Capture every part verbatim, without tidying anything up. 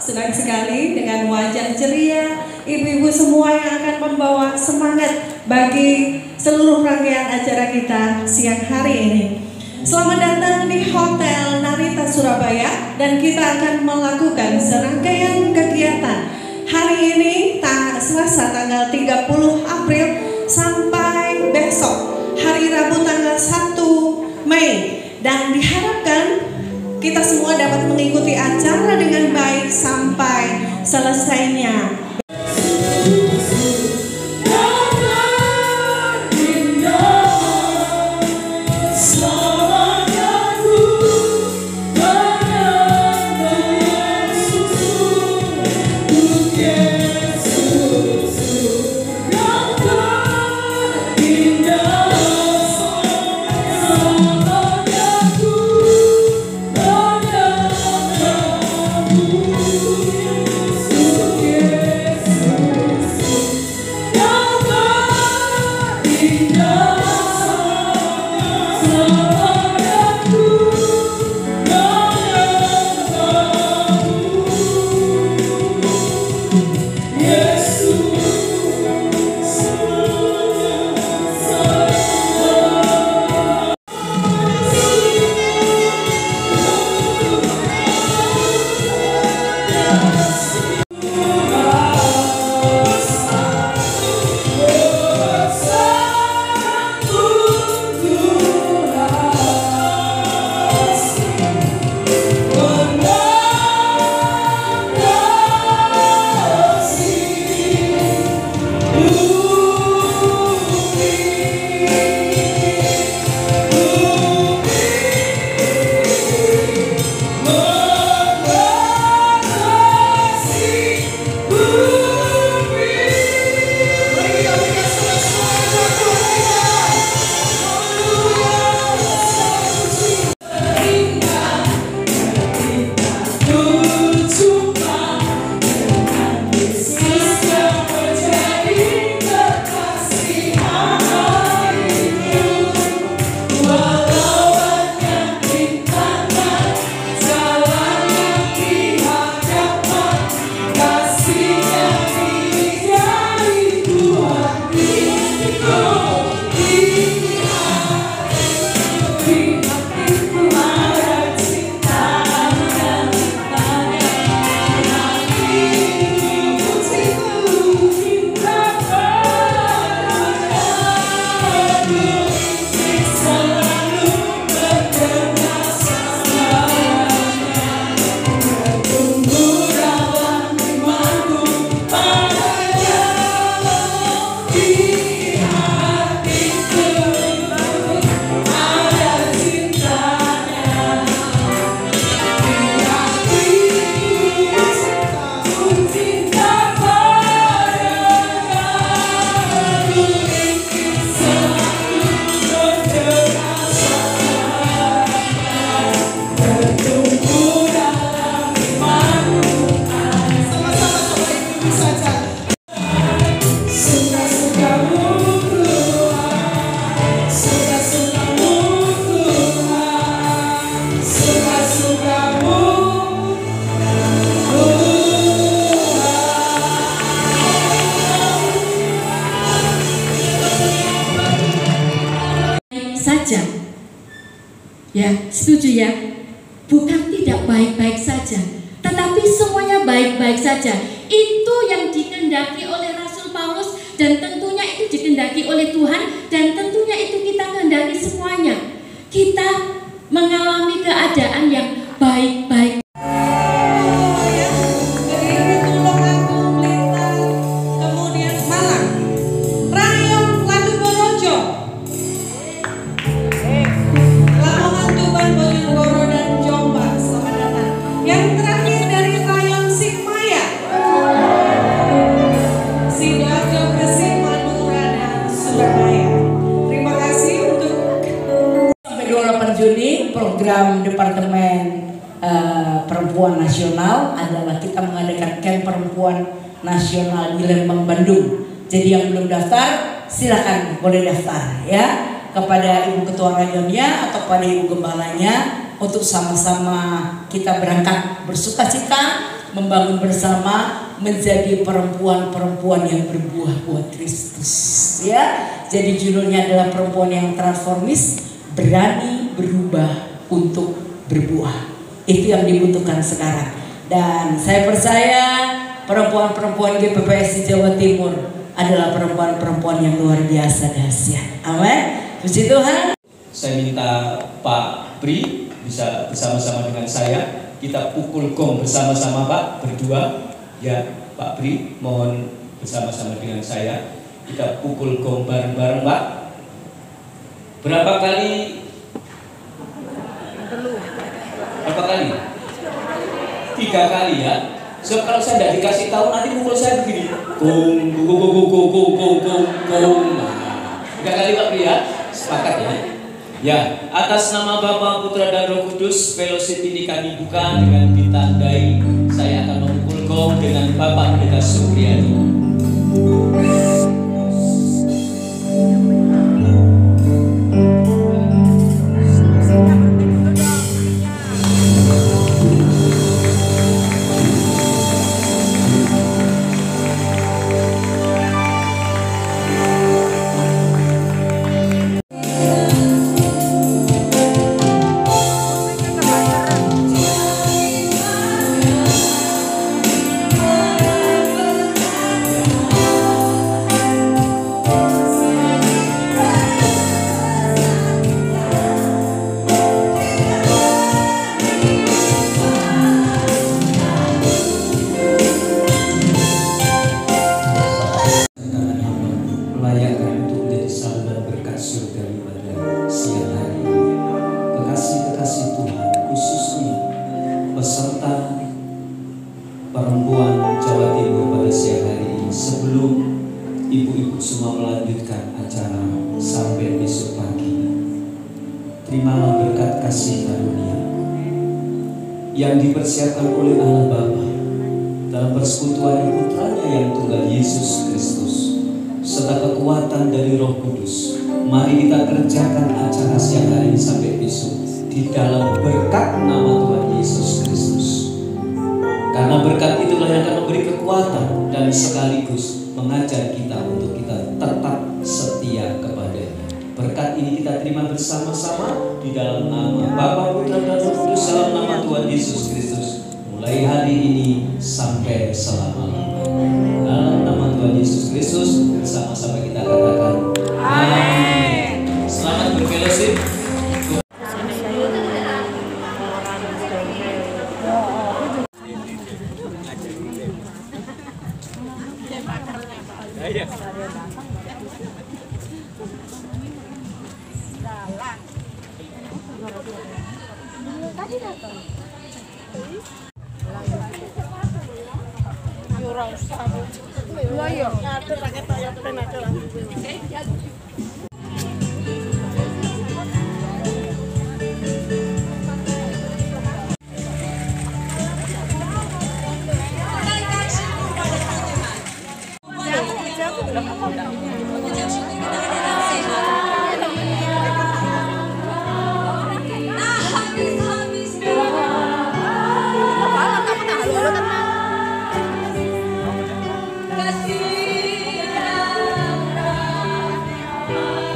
senang sekali dengan wajah ceria ibu-ibu semua yang akan membawa semangat bagi seluruh rangkaian acara kita siang hari ini. Selamat datang di Hotel Narita Surabaya, dan kita akan melakukan serangkaian kegiatan hari ini Selasa tanggal tiga puluh April sampai besok hari Rabu tanggal satu Mei, dan diharapkan kita semua dapat mengikuti acara dengan baik sampai selesainya. Saja, ya setuju ya, bukan tidak baik-baik saja, tetapi semuanya baik-baik saja. Itu yang dikehendaki oleh Rasul Paulus, dan tentunya itu dikehendaki oleh Tuhan, dan tentunya itu kita kehendaki semuanya. Kita mengalami keadaan yang baik-baik. Juni program Departemen uh, Perempuan Nasional adalah kita mengadakan camp perempuan nasional di Lembang, Bandung. Jadi yang belum daftar silakan boleh daftar ya, kepada Ibu Ketua Rayonnya atau kepada Ibu Gembalanya. untuk sama-sama kita berangkat bersukacita, membangun bersama, menjadi perempuan-perempuan yang berbuah buat Kristus. Ya, jadi judulnya adalah perempuan yang transformis, berani berubah untuk berbuah. Itu yang dibutuhkan sekarang. Dan saya percaya perempuan-perempuan G P P S di Jawa Timur adalah perempuan-perempuan yang luar biasa dahsyat. Amin. Puji Tuhan. Saya minta Pak Bri bisa bersama-sama dengan saya. Kita pukul gong bersama-sama Pak, berdua. Ya, Pak Bri, mohon bersama-sama dengan saya. Kita pukul gong bareng-bareng Pak. Berapa kali? Berapa kali? Tiga kali ya. So kalau saya tidak dikasih tahu nanti pukul saya begini. Gong, gong, gong, gong, gong, gong, gong, gong. Nah, tiga kali Pak Bri ya. Sepakat ya. Ya, atas nama Bapa, Putra dan Roh Kudus, fellowship ini kami buka dengan ditandai. Saya akan memukul gong dengan Bapak Pendeta Supriyadi. Perempuan Jawa Timur pada siang hari ini, sebelum ibu-ibu semua melanjutkan acara sampai besok pagi, terimalah berkat kasih karunia yang dipersiapkan oleh Allah Bapa dalam persekutuan Putranya yang tunggal Yesus Kristus serta kekuatan dari Roh Kudus. Mari kita kerjakan acara siang hari ini sampai besok di dalam berkat nama Tuhan Yesus Kristus. Karena berkat itulah yang akan memberi kekuatan dan sekaligus mengajar kita untuk kita tetap setia kepadanya. Berkat ini kita terima bersama-sama di dalam nama Bapa, Putra dan Roh Kudus, dalam nama Tuhan Yesus Kristus. Mulai hari ini sampai selama-lamanya. Dalam nama Tuhan Yesus Kristus bersama-sama kita katakan amin. Selamat berfellowship. Tadi datang. Kasih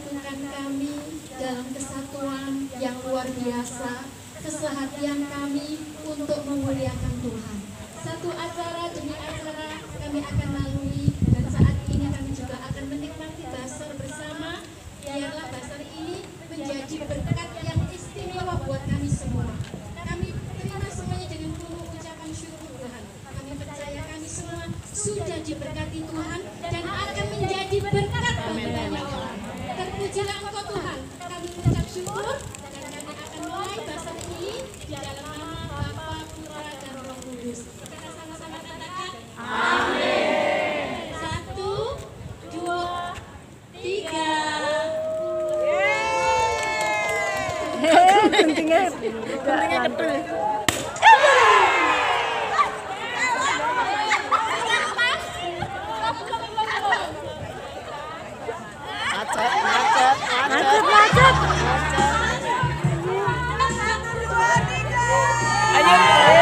menyatukan kami dalam kesatuan yang luar biasa, keseharian kami untuk memuliakan Tuhan. Satu acara demi acara kami akan lalui, dan saat ini kami juga akan menikmati basar bersama. Biarlah basar ini menjadi berkat yang istimewa buat kami semua. Kami terima semuanya dengan penuh ucapan syukur Tuhan. Kami percaya kami semua sudah diberkati Tuhan dan akan menjadi berkat bagi banyak orang. Terpujilah Engkau Tuhan. Kami mengucap syukur dan kami akan mulai basar ini di dalam nama Bapa, Putra, dan Roh Kudus. Kita sama-sama katakan amin. Satu, dua, tiga. Pentingnya pentingnya kedul. Macet, macet, macet, macet. Ayo.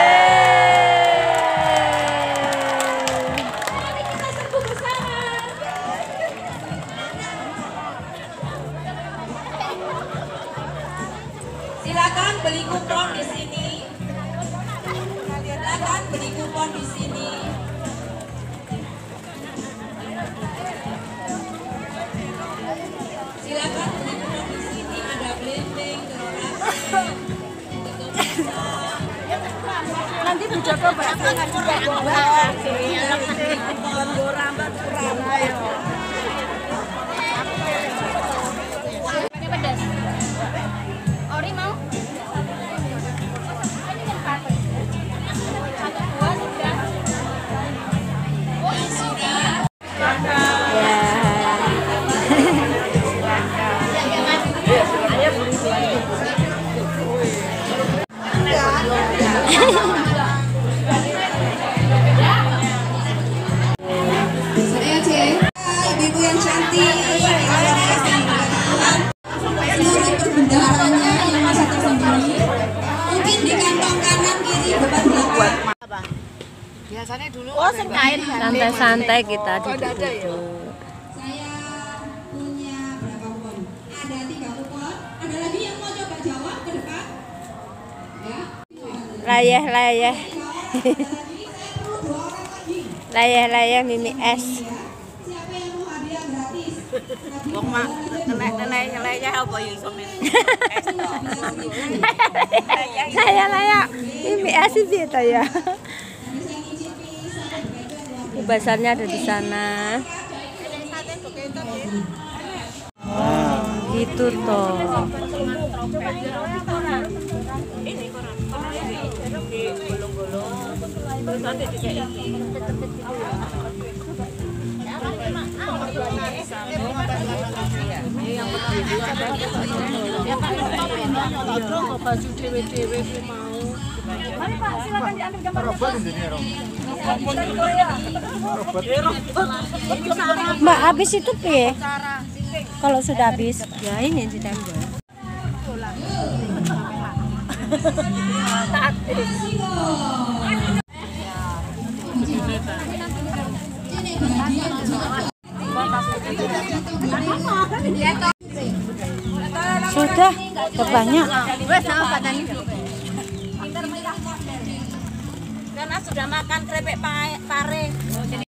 Mari kita serbu bersama. Silakan beli kupon di sini. Silakan beli kupon di sini. Silakan beli kupon di sini. Ada belimbing, terasi, tutup basah. Nanti Bu Joko bakal ngasih bawa kupon gorambat kurang ayo. Pakai pedas. Ori mau? Satu buah sudah. Yang sudah Saya Cek, ibu-ibu yang cantik, seluruh perbendaharanya yang masih tersembunyi, mungkin di kantong kanan kiri depan belakang. Biasanya dulu oh santai-santai kita duduk-duduk. Saya punya berapa kupon? Ada tiga kupon. Ada lagi yang mau coba jawab ke depan? Ya. Layah-layah. Ada lagi, saya perlu dua orang lagi. Layah-layah Mimi es. Siapa yang mau hadiah gratis? Wong mak layah-layah apa ya iso men. Layah-layah Mimi es piye ta ya? Basarnya ada di sana. Oh, gitu toh. Mari Pak, silakan diambil gambar. Mbak, habis itu piye? Kalau sudah habis, ya ini ditempel. Sudah, terbanyak. Karena sudah makan krepek pare.